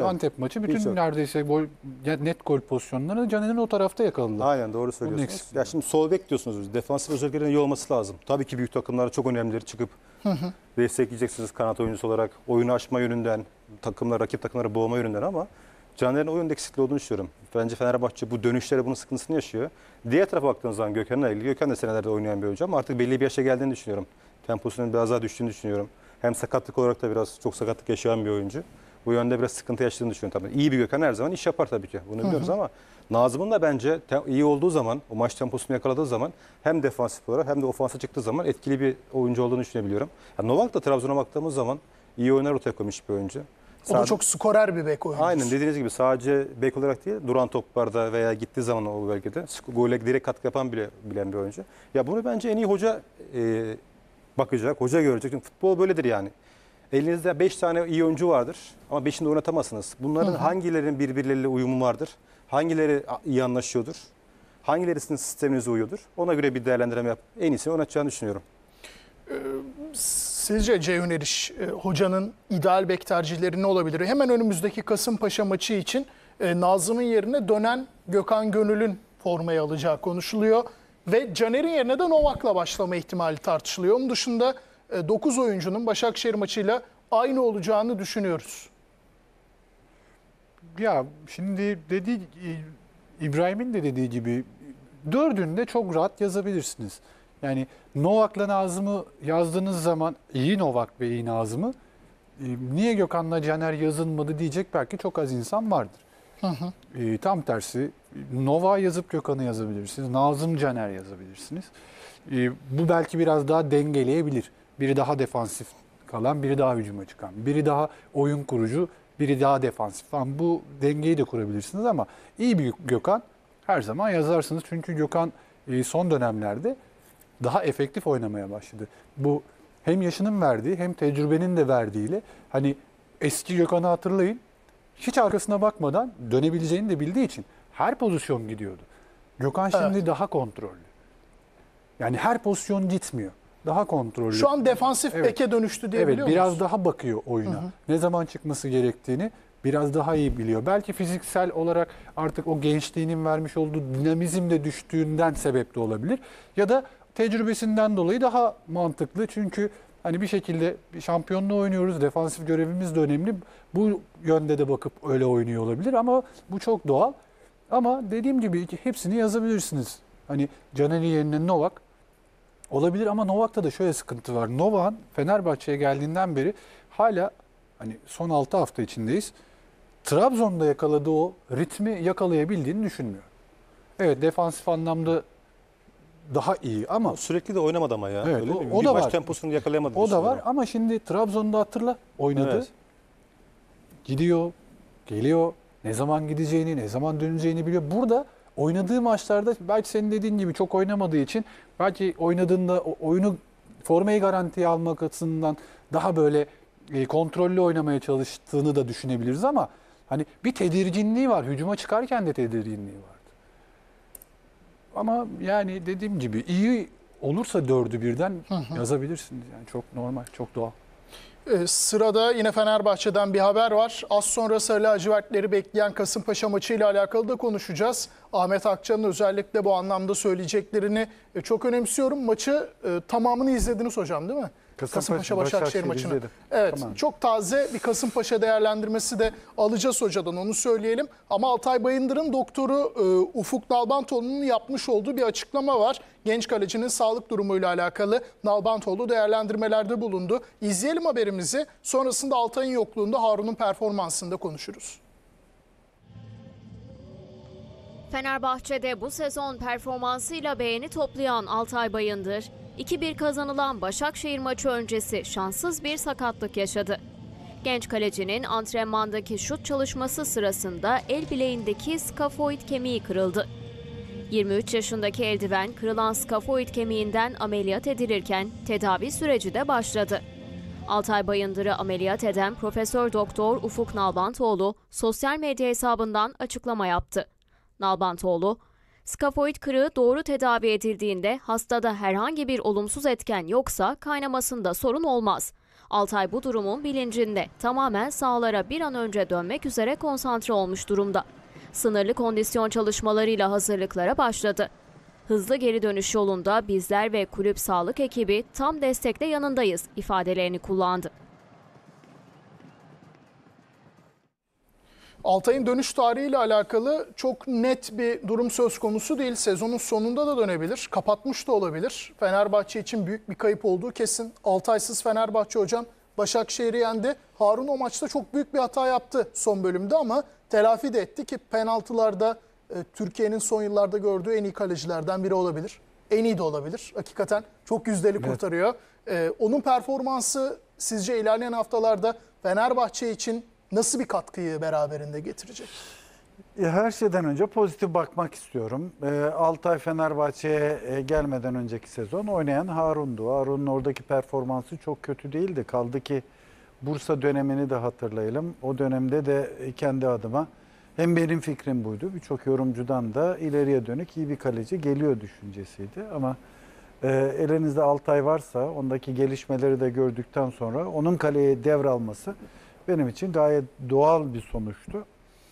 Antep maçı bütün neredeyse net gol pozisyonlarını Caner'in o tarafta yakaladılar. Aynen, doğru söylüyorsunuz. Ya şimdi sol bek diyorsunuz. Defansif özelliklerin iyi olması lazım. Tabii ki büyük takımlara çok önemlidir, çıkıp destekleyeceksiniz kanat oyuncusu olarak. Oyunu açma yönünden, rakip takımları boğma yönünden, ama Caner'in oyunda eksikliği olduğunu düşünüyorum. Bence Fenerbahçe bu dönüşlere bunun sıkıntısını yaşıyor. Diğer tarafa baktığınız zaman Gökhan'la ilgili. Gökhan da senelerde oynayan bir oyuncu ama artık belli bir yaşa geldiğini düşünüyorum. Temposunun biraz daha düştüğünü düşünüyorum. Hem sakatlık olarak da biraz çok sakatlık yaşayan bir oyuncu. Bu yönde biraz sıkıntı yaşadığını düşünüyorum tabii. İyi bir Gökhan her zaman iş yapar tabii ki. Bunu biliyoruz ama Nazım'ın da bence iyi olduğu zaman, o maç temposunu yakaladığı zaman hem defansif olarak hem de ofansa çıktığı zaman etkili bir oyuncu olduğunu düşünebiliyorum. Yani Novak da Trabzon'a baktığımız zaman iyi oyunlar ortaya koymuş bir oyuncu. O da çok skorer bir bek oyuncusu. Aynen, dediğiniz gibi sadece bek olarak değil, duran toplarda veya gittiği zaman o bölgede gole direkt katkı yapan bilen bir oyuncu. Ya bunu bence en iyi hoca bakacak, hoca görecek. Çünkü futbol böyledir yani. Elinizde 5 tane iyi oyuncu vardır ama 5'ini de oynatamazsınız. Bunların hangilerinin birbirleriyle uyumu vardır? Hangileri iyi anlaşıyordur? Hangileri sizin sisteminize uyuyordur? Ona göre bir değerlendirme yap. En iyisini oynatacağını düşünüyorum. Sizce Ceyhun Eriş, hocanın ideal bek tercihleri ne olabilir? Hemen önümüzdeki Kasımpaşa maçı için Nazım'ın yerine dönen Gökhan Gönül'ün formayı alacağı konuşuluyor. Ve Caner'in yerine de Novak'la başlama ihtimali tartışılıyor. Onun dışında 9 oyuncunun Başakşehir maçıyla aynı olacağını düşünüyoruz. Ya şimdi İbrahim'in de dediği gibi dördünü de çok rahat yazabilirsiniz. Yani Novak'la Nazım'ı yazdığınız zaman iyi Novak ve iyi Nazım'ı niye Gökhan'la Caner yazılmadı diyecek belki çok az insan vardır. Tam tersi Novak'ı yazıp Gökhan'ı yazabilirsiniz. Nazım Caner yazabilirsiniz. Bu belki biraz daha dengeleyebilir. Biri daha defansif kalan, biri daha hücuma çıkan, biri daha oyun kurucu, biri daha defansif falan. Bu dengeyi de kurabilirsiniz ama iyi bir Gökhan her zaman yazarsınız. Çünkü Gökhan son dönemlerde daha efektif oynamaya başladı. Bu hem yaşının verdiği hem tecrübenin de verdiğiyle, hani eski Gökhan'ı hatırlayın. Hiç arkasına bakmadan dönebileceğini de bildiği için her pozisyon gidiyordu. Gökhan şimdi daha kontrollü. Yani her pozisyon gitmiyor. Daha kontrollü. Şu an defansif beke dönüştü diyebiliyor muyuz? Biraz daha bakıyor oyuna. Ne zaman çıkması gerektiğini biraz daha iyi biliyor. Belki fiziksel olarak artık o gençliğinin vermiş olduğu dinamizm de düştüğünden sebep de olabilir. Ya da tecrübesinden dolayı daha mantıklı. Çünkü hani bir şekilde bir şampiyonluğu oynuyoruz. Defansif görevimiz de önemli. Bu yönde de bakıp öyle oynuyor olabilir ama bu çok doğal. Ama dediğim gibi hepsini yazabilirsiniz. Hani Caner'in yerine Novak olabilir ama Novak'ta da şöyle sıkıntı var. Novak'ın Fenerbahçe'ye geldiğinden beri hala, hani son 6 hafta içindeyiz, Trabzon'da yakaladığı o ritmi yakalayabildiğini düşünmüyor. Evet, defansif anlamda daha iyi ama sürekli de oynamadı ama ya. Evet, öyle o da maç var. temposunu yakalayamadı. O da var ama şimdi Trabzon'da hatırla oynadı. Evet. Gidiyor, geliyor. Ne zaman gideceğini, ne zaman döneceğini biliyor. Burada oynadığı maçlarda belki senin dediğin gibi çok oynamadığı için belki oynadığında oyunu, formayı garantiye almak açısından daha böyle kontrollü oynamaya çalıştığını da düşünebiliriz ama hani bir tedirginliği var. Hücuma çıkarken de tedirginliği vardı. Ama yani dediğim gibi iyi olursa dördü birden yazabilirsiniz. Yani çok normal, çok doğal. Sırada yine Fenerbahçe'den bir haber var. Az sonra Sarı Lacivertleri bekleyen Kasımpaşa maçıyla alakalı da konuşacağız. Ahmet Akçan'ın özellikle bu anlamda söyleyeceklerini çok önemsiyorum. Maçı tamamını izlediniz hocam, değil mi? Kasımpaşa Başakşehir maçını. izledim. Evet, Tamam. çok taze bir Kasımpaşa değerlendirmesi de alacağız hocadan, onu söyleyelim. Ama Altay Bayındır'ın doktoru Ufuk Nalbantoğlu'nun yapmış olduğu bir açıklama var. Genç kalecinin sağlık durumuyla alakalı Nalbantoğlu değerlendirmelerde bulundu. İzleyelim haberimizi. Sonrasında Altay'ın yokluğunda Harun'un performansında konuşuruz. Fenerbahçe'de bu sezon performansıyla beğeni toplayan Altay Bayındır, 2-1 kazanılan Başakşehir maçı öncesi şanssız bir sakatlık yaşadı. Genç kalecinin antrenmandaki şut çalışması sırasında el bileğindeki skafoid kemiği kırıldı. 23 yaşındaki eldiven kırılan skafoid kemiğinden ameliyat edilirken tedavi süreci de başladı. Altay Bayındır'ı ameliyat eden Profesör Doktor Ufuk Nalbantoğlu sosyal medya hesabından açıklama yaptı. Nalbantoğlu, skafoid kırığı doğru tedavi edildiğinde hastada herhangi bir olumsuz etken yoksa kaynamasında sorun olmaz. Altay bu durumun bilincinde, tamamen sahalara bir an önce dönmek üzere konsantre olmuş durumda. Sınırlı kondisyon çalışmalarıyla hazırlıklara başladı. Hızlı geri dönüş yolunda bizler ve kulüp sağlık ekibi tam destekle yanındayız ifadelerini kullandı. Altay'ın dönüş tarihiyle alakalı çok net bir durum söz konusu değil. Sezonun sonunda da dönebilir, kapatmış da olabilir. Fenerbahçe için büyük bir kayıp olduğu kesin. Altay'sız Fenerbahçe hocam Başakşehir'i yendi. Harun o maçta çok büyük bir hata yaptı son bölümde ama telafi de etti ki penaltılarda Türkiye'nin son yıllarda gördüğü en iyi kalecilerden biri olabilir. En iyi de olabilir. Hakikaten çok yüzdeli kurtarıyor. Onun performansı sizce ilerleyen haftalarda Fenerbahçe için nasıl bir katkıyı beraberinde getirecek? Her şeyden önce pozitif bakmak istiyorum. Altay Fenerbahçe'ye gelmeden önceki sezon oynayan Harun'du. Harun'un oradaki performansı çok kötü değildi. Kaldı ki Bursa dönemini de hatırlayalım. O dönemde de kendi adıma hem benim fikrim buydu. Birçok yorumcudan da ileriye dönük iyi bir kaleci geliyor düşüncesiydi. Ama elinizde Altay varsa ondaki gelişmeleri de gördükten sonra onun kaleye devralması benim için gayet doğal bir sonuçtu.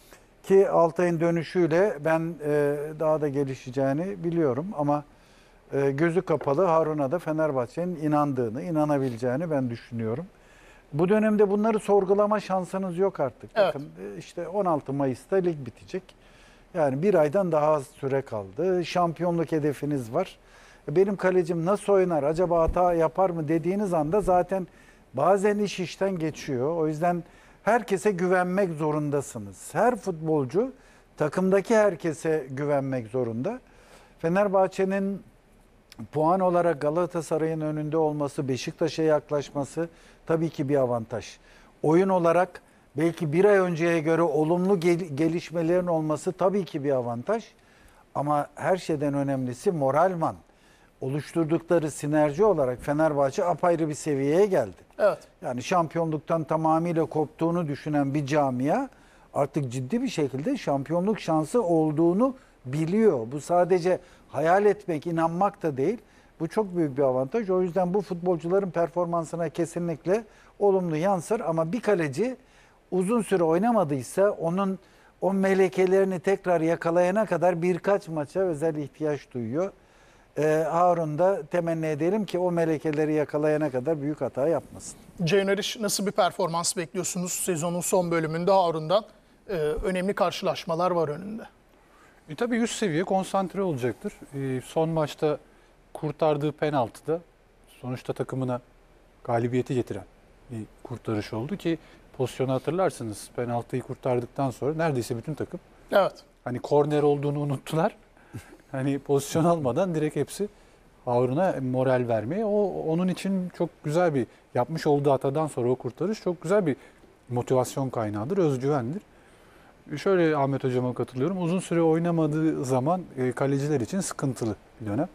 Ki Altay'ın dönüşüyle ben daha da gelişeceğini biliyorum ama gözü kapalı Harun'a da Fenerbahçe'nin inandığını, inanabileceğini ben düşünüyorum. Bu dönemde bunları sorgulama şansınız yok artık. Evet. Bakın işte 16 Mayıs'ta lig bitecek. Yani bir aydan daha az süre kaldı. Şampiyonluk hedefiniz var. Benim kalecim nasıl oynar, acaba hata yapar mı dediğiniz anda zaten bazen iş işten geçiyor. O yüzden herkese güvenmek zorundasınız. Her futbolcu takımdaki herkese güvenmek zorunda. Fenerbahçe'nin puan olarak Galatasaray'ın önünde olması, Beşiktaş'a yaklaşması tabii ki bir avantaj. Oyun olarak belki bir ay önceye göre olumlu gelişmelerin olması tabii ki bir avantaj. Ama her şeyden önemlisi moralman. Oluşturdukları sinerji olarak Fenerbahçe apayrı bir seviyeye geldi. Evet. Yani şampiyonluktan tamamıyla koptuğunu düşünen bir camia artık ciddi bir şekilde şampiyonluk şansı olduğunu biliyor. Bu sadece hayal etmek, inanmak da değil. Bu çok büyük bir avantaj. O yüzden bu futbolcuların performansına kesinlikle olumlu yansır. Ama bir kaleci uzun süre oynamadıysa onun o melekelerini tekrar yakalayana kadar birkaç maça özel ihtiyaç duyuyor. Harun da temenni edelim ki o melekeleri yakalayana kadar büyük hata yapmasın. Ceyhun Eriş, nasıl bir performans bekliyorsunuz sezonun son bölümünde Harun'dan? Önemli karşılaşmalar var önünde. Tabii üst seviye konsantre olacaktır. Son maçta kurtardığı penaltıda sonuçta takımına galibiyeti getiren bir kurtarış oldu ki pozisyonu hatırlarsınız. Penaltıyı kurtardıktan sonra neredeyse bütün takım Evet. hani korner olduğunu unuttular. Hani pozisyon almadan direkt hepsi Harun'a moral vermeye. Onun için çok güzel bir yapmış olduğu hatadan sonra o kurtarış çok güzel bir motivasyon kaynağıdır, özgüvendir. Şöyle Ahmet Hocam'a katılıyorum. Uzun süre oynamadığı zaman kaleciler için sıkıntılı bir dönem.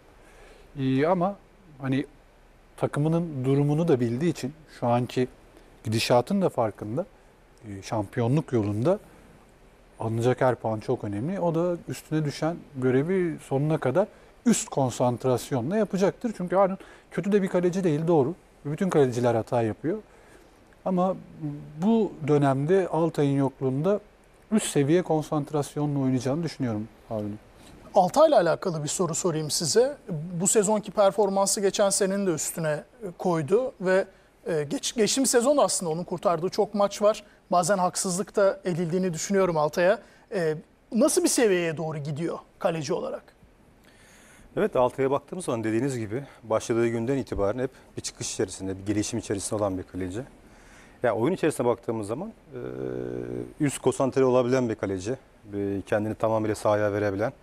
Ama hani takımının durumunu da bildiği için şu anki gidişatın da farkında. Şampiyonluk yolunda alınacak her puan çok önemli. O da üstüne düşen görevi sonuna kadar üst konsantrasyonla yapacaktır. Çünkü Harun kötü de bir kaleci değil, doğru. Bütün kaleciler hata yapıyor. Ama bu dönemde Altay'ın yokluğunda üst seviye konsantrasyonla oynayacağını düşünüyorum Harun'un. Altay'la alakalı bir soru sorayım size. Bu sezonki performansı geçen senenin de üstüne koydu ve geçtiğimiz sezon aslında onun kurtardığı çok maç var. Bazen haksızlık da edildiğini düşünüyorum Altay'a. Nasıl bir seviyeye doğru gidiyor kaleci olarak? Evet, Altay'a baktığımız zaman dediğiniz gibi başladığı günden itibaren hep bir çıkış içerisinde, bir gelişim içerisinde olan bir kaleci. Ya oyun içerisine baktığımız zaman üst konsantre olabilen bir kaleci, kendini tamamıyla sahaya verebilen,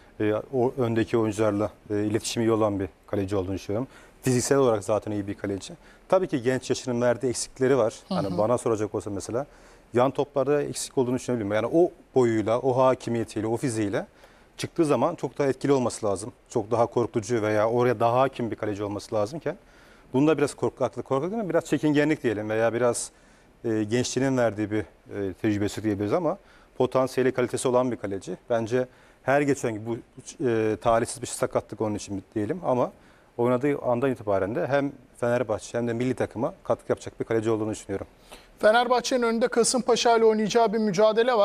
o öndeki oyuncularla iletişimi iyi olan bir kaleci olduğunu düşünüyorum. Fiziksel olarak zaten iyi bir kaleci. Tabii ki genç yaşının verdiği eksikleri var. Hani bana soracak olsa mesela yan toplarda eksik olduğunu düşünebilirim. Yani o boyuyla, o hakimiyetiyle, o fiziğiyle çıktığı zaman çok daha etkili olması lazım. Çok daha korkutucu veya oraya daha hakim bir kaleci olması lazımken bunda biraz korkaklık değil mi? Biraz çekingenlik diyelim veya biraz gençliğinin verdiği bir tecrübesi diyebiliriz ama potansiyeli, kalitesi olan bir kaleci. Bence her geçen gün bu talihsiz bir sakatlık onun için diyelim ama oynadığı andan itibaren de hem Fenerbahçe hem de milli takıma katkı yapacak bir kaleci olduğunu düşünüyorum. Fenerbahçe'nin önünde Kasımpaşa ile oynayacağı bir mücadele var.